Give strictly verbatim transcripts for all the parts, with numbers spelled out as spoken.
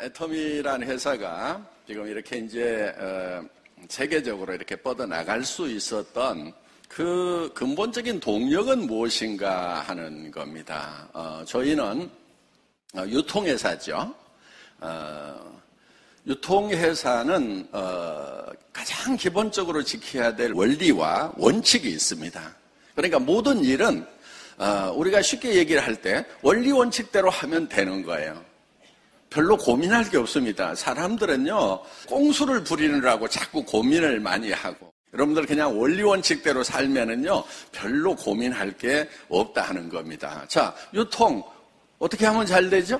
애터미라는 회사가 지금 이렇게 이제 어, 세계적으로 이렇게 뻗어나갈 수 있었던 그 근본적인 동력은 무엇인가 하는 겁니다. 어, 저희는 어, 유통회사죠. 어, 유통회사는 어, 가장 기본적으로 지켜야 될 원리와 원칙이 있습니다. 그러니까 모든 일은 어, 우리가 쉽게 얘기를 할 때 원리 원칙대로 하면 되는 거예요. 별로 고민할 게 없습니다. 사람들은요, 꼼수를 부리느라고 자꾸 고민을 많이 하고, 여러분들 그냥 원리 원칙대로 살면은요, 별로 고민할 게 없다 하는 겁니다. 자, 유통 어떻게 하면 잘 되죠?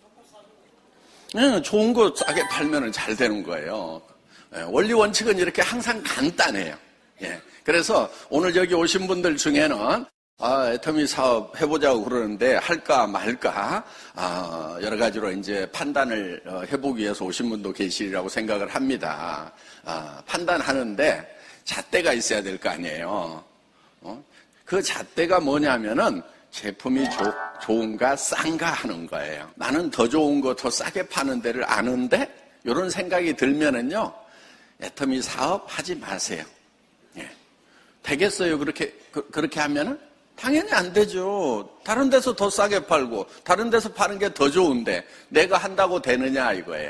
네, 좋은 거 싸게 팔면은 잘 되는 거예요. 네, 원리 원칙은 이렇게 항상 간단해요. 예, 그래서 오늘 여기 오신 분들 중에는 아, 애터미 사업 해보자고 그러는데 할까 말까 아, 여러 가지로 이제 판단을 해보기 위해서 오신 분도 계시리라고 생각을 합니다. 아, 판단하는데 잣대가 있어야 될 거 아니에요. 어? 그 잣대가 뭐냐면은 제품이 조, 좋은가 싼가 하는 거예요. 나는 더 좋은 거 더 싸게 파는 데를 아는데 이런 생각이 들면은요, 애터미 사업 하지 마세요. 예. 되겠어요? 그렇게 그, 그렇게 하면은? 당연히 안 되죠. 다른 데서 더 싸게 팔고 다른 데서 파는 게 더 좋은데 내가 한다고 되느냐 이거예요.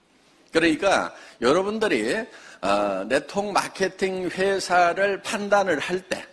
그러니까 여러분들이 어, 네트워크 마케팅 회사를 판단을 할 때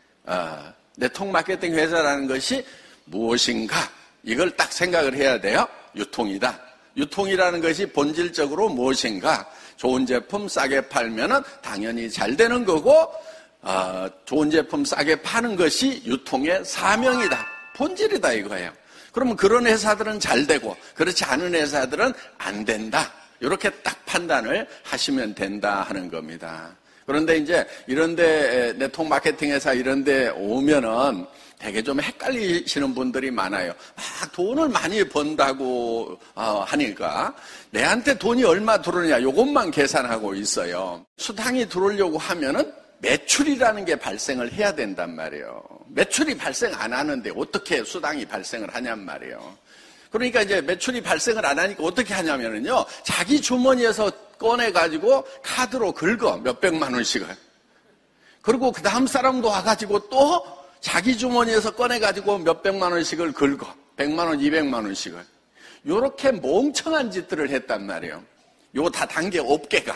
어, 네트워크 마케팅 회사라는 것이 무엇인가 이걸 딱 생각을 해야 돼요. 유통이다. 유통이라는 것이 본질적으로 무엇인가. 좋은 제품 싸게 팔면은 당연히 잘 되는 거고 어, 좋은 제품 싸게 파는 것이 유통의 사명이다. 본질이다 이거예요. 그러면 그런 회사들은 잘 되고 그렇지 않은 회사들은 안 된다. 이렇게 딱 판단을 하시면 된다 하는 겁니다. 그런데 이제 이런데 네트워크 마케팅 회사 이런데 오면은 되게 좀 헷갈리시는 분들이 많아요. 막 돈을 많이 번다고 하니까 내한테 돈이 얼마 들어오느냐 이것만 계산하고 있어요. 수당이 들어오려고 하면은 매출이라는 게 발생을 해야 된단 말이에요. 매출이 발생 안 하는데 어떻게 수당이 발생을 하냔 말이에요. 그러니까 이제 매출이 발생을 안 하니까 어떻게 하냐면요. 자기 주머니에서 꺼내가지고 카드로 긁어 몇백만 원씩을. 그리고 그 다음 사람도 와가지고 또 자기 주머니에서 꺼내가지고 몇백만 원씩을 긁어. 백만 원, 이백만 원씩을. 요렇게 멍청한 짓들을 했단 말이에요. 요거 다 단계 업계가.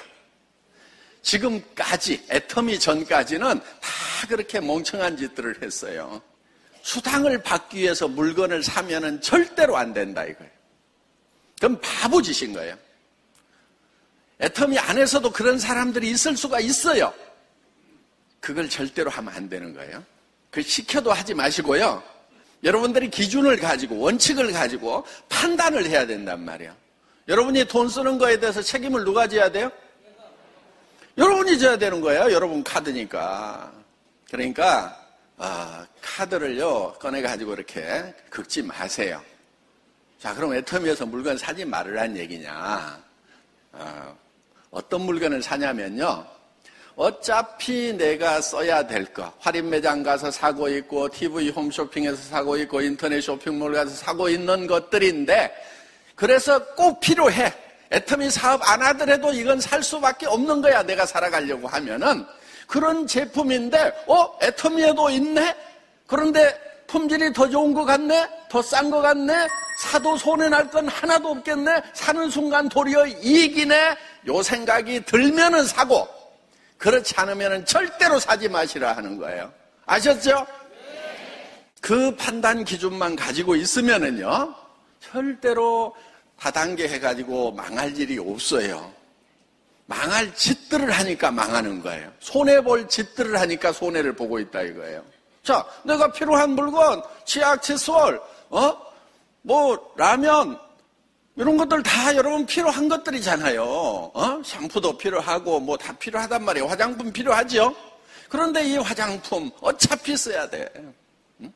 지금까지, 애터미 전까지는 다 그렇게 멍청한 짓들을 했어요. 수당을 받기 위해서 물건을 사면은 절대로 안 된다 이거예요. 그럼 바보짓인 거예요. 애터미 안에서도 그런 사람들이 있을 수가 있어요. 그걸 절대로 하면 안 되는 거예요. 그걸 시켜도 하지 마시고요. 여러분들이 기준을 가지고 원칙을 가지고 판단을 해야 된단 말이에요. 여러분이 돈 쓰는 거에 대해서 책임을 누가 져야 돼요? 여러분이 져야 되는 거예요. 여러분 카드니까. 그러니까 아, 카드를요 꺼내가지고 이렇게 긁지 마세요. 자, 그럼 애터미에서 물건 사지 말으란 얘기냐. 어, 어떤 물건을 사냐면요. 어차피 내가 써야 될 거. 할인 매장 가서 사고 있고 티비 홈쇼핑에서 사고 있고 인터넷 쇼핑몰 가서 사고 있는 것들인데 그래서 꼭 필요해. 애터미 사업 안 하더라도 이건 살 수밖에 없는 거야. 내가 살아가려고 하면은. 그런 제품인데 어? 애터미에도 있네? 그런데 품질이 더 좋은 것 같네? 더 싼 것 같네? 사도 손해날 건 하나도 없겠네? 사는 순간 도리어 이익이네? 요 생각이 들면은 사고 그렇지 않으면은 절대로 사지 마시라 하는 거예요. 아셨죠? 그 판단 기준만 가지고 있으면은요 절대로 다단계 해가지고 망할 일이 없어요. 망할 짓들을 하니까 망하는 거예요. 손해볼 짓들을 하니까 손해를 보고 있다 이거예요. 자, 내가 필요한 물건, 치약, 칫솔, 어? 뭐, 라면, 이런 것들 다 여러분 필요한 것들이잖아요. 어? 샴푸도 필요하고, 뭐 다 필요하단 말이에요. 화장품 필요하죠? 그런데 이 화장품 어차피 써야 돼. 응?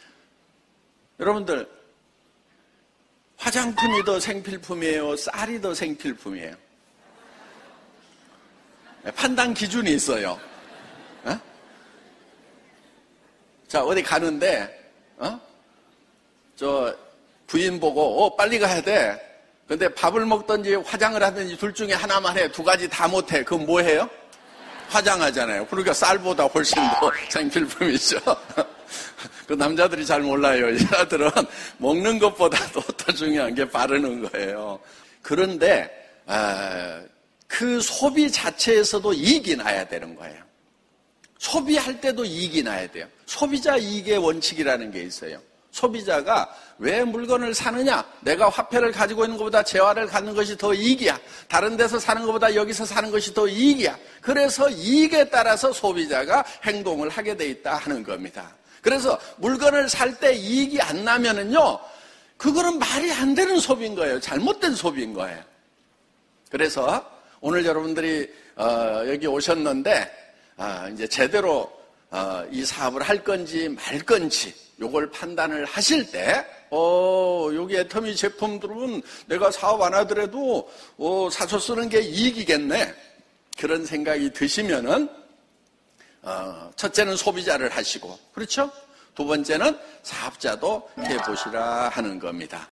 여러분들, 화장품이 더 생필품이에요? 쌀이 더 생필품이에요? 판단 기준이 있어요. 어? 자, 어디 가는데, 어? 저, 부인 보고, 어, 빨리 가야 돼. 근데 밥을 먹든지 화장을 하든지 둘 중에 하나만 해. 두 가지 다 못해. 그럼 뭐 해요? 화장하잖아요. 그러니까 쌀보다 훨씬 더 생필품이죠. 그 남자들이 잘 몰라요. 여자들은 먹는 것보다도 더 중요한 게 바르는 거예요. 그런데 아, 그 소비 자체에서도 이익이 나야 되는 거예요. 소비할 때도 이익이 나야 돼요. 소비자 이익의 원칙이라는 게 있어요. 소비자가 왜 물건을 사느냐? 내가 화폐를 가지고 있는 것보다 재화를 갖는 것이 더 이익이야. 다른 데서 사는 것보다 여기서 사는 것이 더 이익이야. 그래서 이익에 따라서 소비자가 행동을 하게 돼 있다 하는 겁니다. 그래서 물건을 살 때 이익이 안 나면은요, 그거는 말이 안 되는 소비인 거예요. 잘못된 소비인 거예요. 그래서 오늘 여러분들이 어, 여기 오셨는데 어, 이제 제대로 어, 이 사업을 할 건지 말 건지 요걸 판단을 하실 때, 어, 여기 애터미 제품들은 내가 사업 안 하더라도, 어, 사서 쓰는 게 이익이겠네. 그런 생각이 드시면은, 어, 첫째는 소비자를 하시고, 그렇죠? 두 번째는 사업자도 해보시라 하는 겁니다.